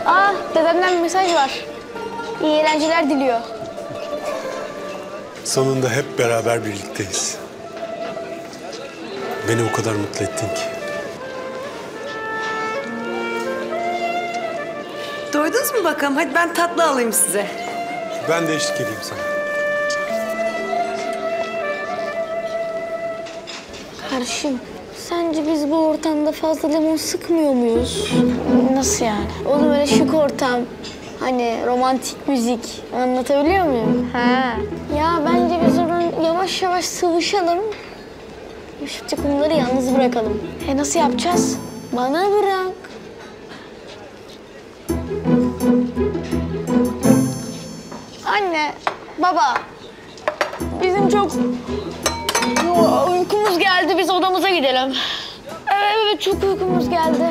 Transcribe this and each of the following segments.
Dedemden bir mesaj var. İyi eğlenceler diliyor. Sonunda hep beraber birlikteyiz. Beni o kadar mutlu ettin ki. Doydunuz mu bakalım? Hadi ben tatlı alayım size. Ben de eşlik edeyim sana. Kardeşim, sence biz bu ortamda fazla limon sıkmıyor muyuz? Nasıl yani? Oğlum öyle şık ortam. Hani romantik müzik. Anlatabiliyor muyum? Ha. Ya bence biz oradan yavaş yavaş sıvışalım. Şu kumları yalnız bırakalım. Nasıl yapacağız? Bana bırak. Anne, baba. Bizim çok uykumuz geldi. Biz odamıza gidelim. Evet, çok uykumuz geldi.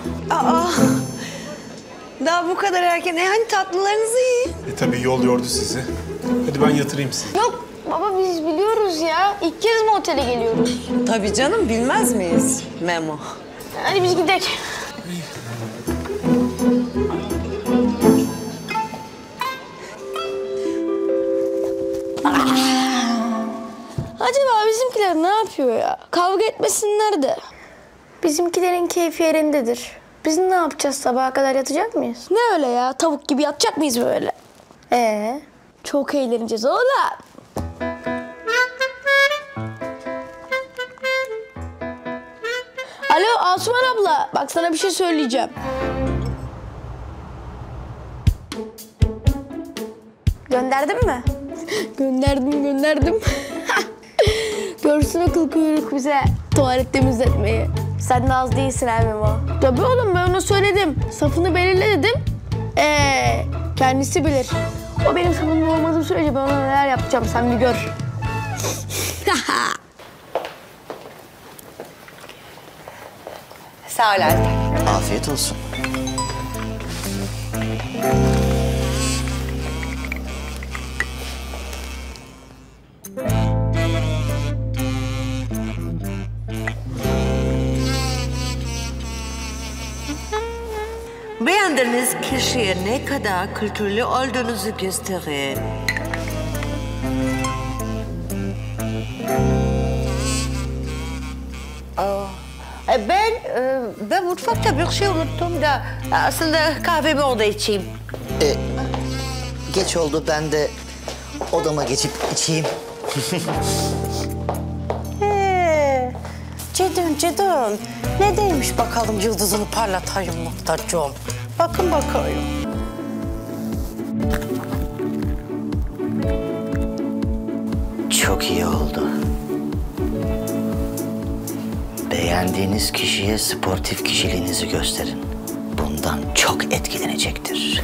Daha bu kadar erken. Hani tatlılarınızı yiyin. Tabii yol yordu sizi. Hadi ben yatırayım sizi. Yok baba, biz biliyoruz ya. İlk kez mi otele geliyoruz? Tabii canım, bilmez miyiz Memo? Hadi biz gidelim. Acaba bizimkiler ne yapıyor ya? Kavga etmesinler de. Bizimkilerin keyfi yerindedir. Biz ne yapacağız, sabaha kadar yatacak mıyız? Ne öyle ya, tavuk gibi yatacak mıyız böyle? Çok eğleneceğiz oğlum. Alo Asuman abla, bak sana bir şey söyleyeceğim. Gönderdin mi? Gönderdim. Görsün akıl kuyruk bize tuvalet temizletmeyi. Sen de az değilsin abi Memo. Tabii oğlum, ben ona söyledim. Safını belirle dedim. Kendisi bilir. O benim safımda olmadığı sürece ben ona neler yapacağım, sen bir gör. Sağ ol Alper. Afiyet olsun. Beğendiğiniz kişiye ne kadar kültürlü olduğunuzu gösterin. Ben mutfakta bir şey unuttum da aslında kahvemi orada içeyim. Geç oldu, ben de odama geçip içeyim. Cidden. Ne deymiş bakalım yıldızını parlatayım muhtacığım. Bakın bakayım. Çok iyi oldu. Beğendiğiniz kişiye sportif kişiliğinizi gösterin. Bundan çok etkilenecektir.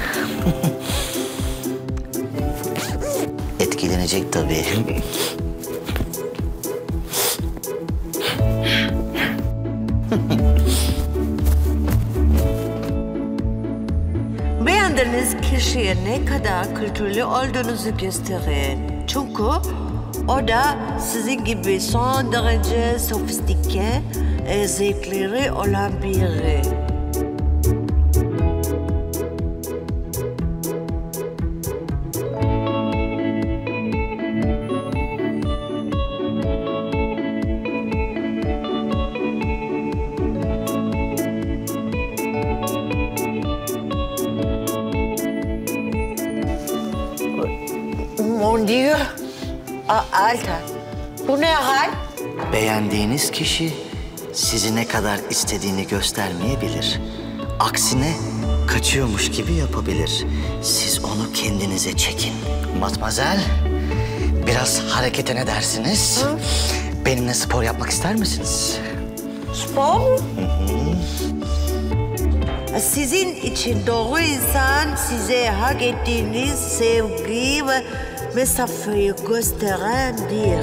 Etkilenecek tabii. Beğendiğiniz kişiye ne kadar kültürlü olduğunuzu gösterin. Çünkü o da sizin gibi son derece sofistike zevkleri olan biri. Mon Dieu. Alter, bu ne hal? Beğendiğiniz kişi sizi ne kadar istediğini göstermeyebilir. Aksine kaçıyormuş gibi yapabilir. Siz onu kendinize çekin. Matmazel, biraz harekete ne dersiniz? Benimle spor yapmak ister misiniz? Spor mu? Sizin için doğru insan size hak ettiğiniz sevgi ve mesafeyi gösterendir.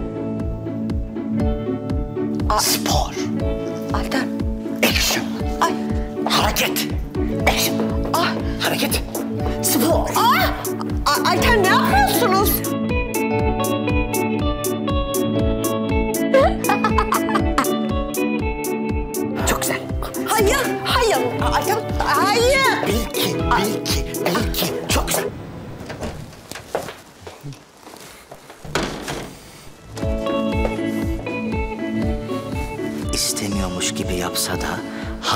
Spor. Alter. Action. Ay. Hareket. Action. Hareket. Spor. Alter ne yapıyorsunuz? Çok güzel. Hayır. Alter, hayır. Bil ki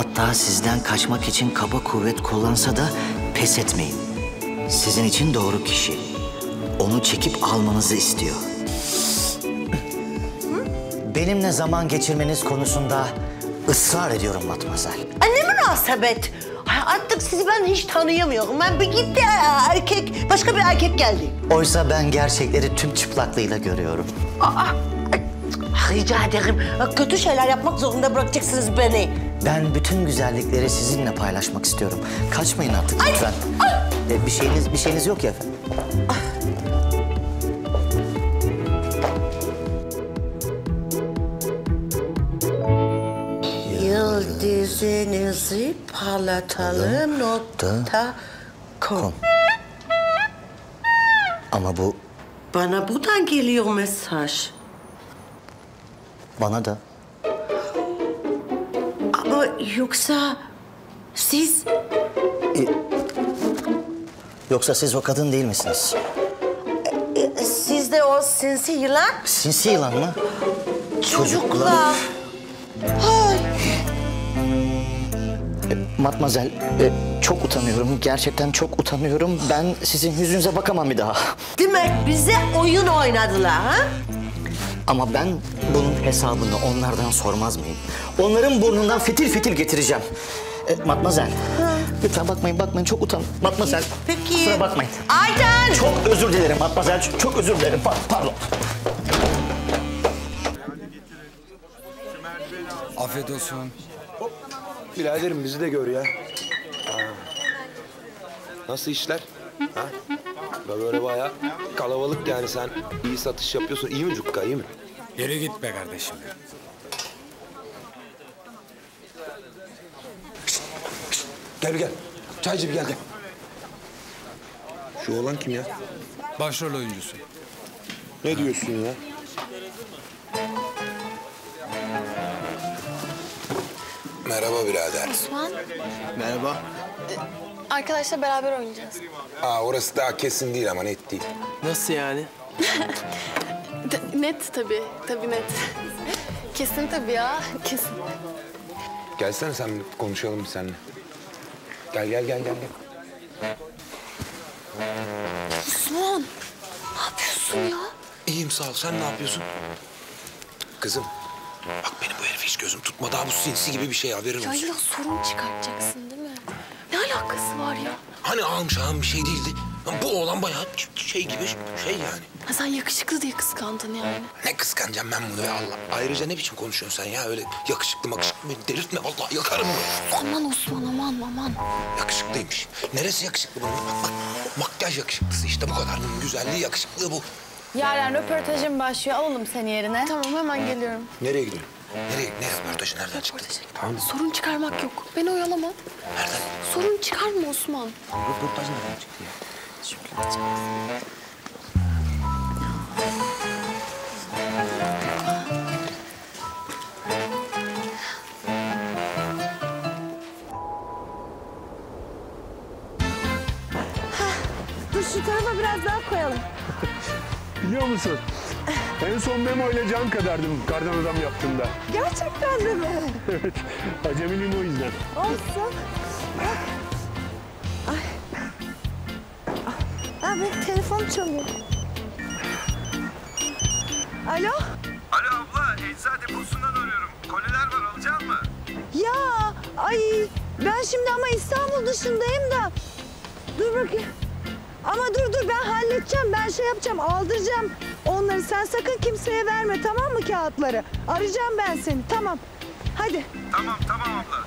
Hatta sizden kaçmak için kaba kuvvet kullansa da pes etmeyin. Sizin için doğru kişi. Onu çekip almanızı istiyor. Benimle zaman geçirmeniz konusunda ısrar ediyorum Matmazel. Ne münasebet. Ay, artık sizi ben hiç tanıyamıyorum. Ben bir gitti erkek, başka bir erkek geldi. Oysa ben gerçekleri tüm çıplaklığıyla görüyorum. Rica ederim. Kötü şeyler yapmak zorunda bırakacaksınız beni. Ben bütün güzellikleri sizinle paylaşmak istiyorum. Kaçmayın artık lütfen. Bir şeyiniz yok ya efendim. Yıldızınızı parlatalım.com. Ama bu Bana buradan geliyor mesaj. bana da. Ama yoksa siz... Yoksa siz o kadın değil misiniz? Siz de o sinsi yılan Sinsi yılan mı? çocuklar. Ay. Matmazel, çok utanıyorum. Gerçekten çok utanıyorum. Ben sizin yüzünüze bakamam bir daha. Demek bize oyun oynadılar ha? Ama ben bunun hesabını onlardan sormaz mıyım? Onların burnundan fitil fitil getireceğim. Matmazel, lütfen bakmayın. Çok Matmazel, Peki. kusura bakmayın. Aydan! Çok özür dilerim Matmazel, çok özür dilerim. Pardon. Afiyet olsun. Biraderim bizi de gör ya. Nasıl işler? Ha? Böyle bayağı kalabalık yani, sen iyi satış yapıyorsun. İyi mi Cukka, iyi mi? Yere git be kardeşim. Gel. Çaycı bir gel. Şu oğlan kim ya? Başrol oyuncusu. Ne diyorsun ya? Merhaba birader. Osman, Merhaba. arkadaşla beraber oynayacağız. Orası daha kesin değil ama net değil. Nasıl yani? Net tabii, net. Kesin tabii ya, kesin. Gelsene sen bir konuşalım seninle. Gel. Osman, ne yapıyorsun ya? İyiyim sağ ol. Sen ne yapıyorsun? Kızım, bak benim bu herifi hiç gözüm tutmadı. Daha bu sinsi gibi bir şey, haberin Ya olsun. illa sorun çıkartacaksın değil mi? Ne alakası var ya? Hani ağam şahım bir şey değildi. Bu oğlan bayağı şey gibi şey yani. Ha, sen yakışıklı diye kıskandın yani. Ne kıskanacağım ben bunu ya Allah. Ayrıca ne biçim konuşuyorsun sen ya? Öyle yakışıklı makışıklı beni delirtme vallahi, yakarım bunu. Aman Osman, aman. Yakışıklıymış. Neresi yakışıklı bunun? Bak, makyaj yakışıklısı işte, bu kadar. Bunun güzelliği, yakışıklığı bu. Yarın röportajım başlıyor. Alalım seni yerine. Tamam, hemen geliyorum. Nereye gidiyorsun? Ne röportajı, nereden çıktı? Tamam. Sorun çıkarmak yok. Beni oyalama. Nereden? Sorun çıkarma Osman. Röportaj nereden çıktı ya? Dur şu tarafa biraz daha koyalım. Biliyor musun? En son Memo ile can kadardım kardan adam yaptığımda. Gerçekten de mi? Evet. Acemiliyim o yüzden. Olsun. Ay. Benim telefon çalıyor. Alo? Alo abla, ecza deposundan arıyorum. Koliler var, alacak mı? Ya ay ben şimdi ama İstanbul dışındayım da. Dur bakayım. Ama dur ben halledeceğim. Ben şey yapacağım, aldıracağım onları. Sen sakın kimseye verme, tamam mı, kağıtları? Arayacağım ben seni, tamam. Hadi. Tamam abla.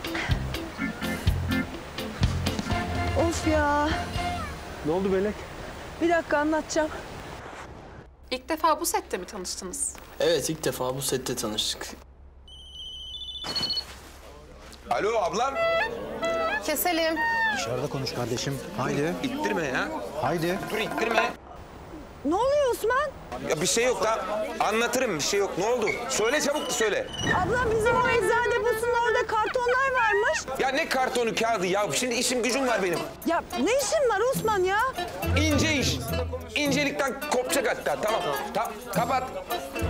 Of ya. Ne oldu Belek? Bir dakika anlatacağım. İlk defa bu sette mi tanıştınız? Evet, ilk defa bu sette tanıştık. Alo ablam. Keselim. Dışarıda konuş kardeşim. Haydi. İttirme ya. Haydi. Dur, ittirme. Ne oluyor Osman? Ya bir şey yok da anlatırım, bir şey yok. Ne oldu? Söyle, çabuk söyle. Ablam bizim o eczacı deposunun orada kartonlar varmış. Ya ne kartonu, kağıdı ya? Şimdi işim gücüm var benim. Ya ne işin var Osman ya? İnce iş. İncelikten kopacak hatta. Tamam. Kapat.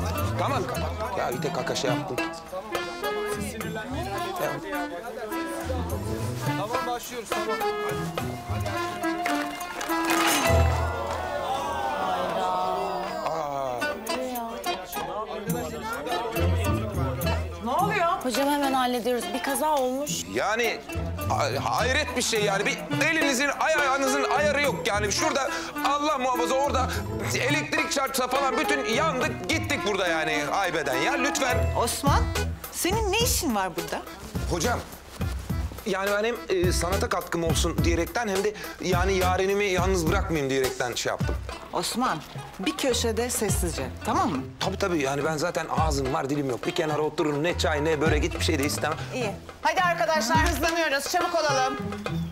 Tamam kapat. Ya bir tek kaka şey yaptım. Tamam. Tamam başlıyoruz tamam. Ne oluyor? Hocam hemen hallediyoruz. Bir kaza olmuş. Yani hayret bir şey yani. Bir elinizin ayağınızın ayarı yok yani. Şurada Allah muhafaza orada elektrik çarpsa falan bütün yandık gittik burada yani haybeden ya lütfen. Osman, senin ne işin var burada? Hocam yani ben hem sanata katkım olsun diyerekten hem de yani yarenimi yalnız bırakmayayım diyerekten şey yaptım. Osman, bir köşede sessizce, tamam mı? Tabii yani ben zaten ağzım var dilim yok. Bir kenara otururum ne çay ne börek hiçbir şey de istemem. İyi. Hadi arkadaşlar hızlanıyoruz, çabuk olalım.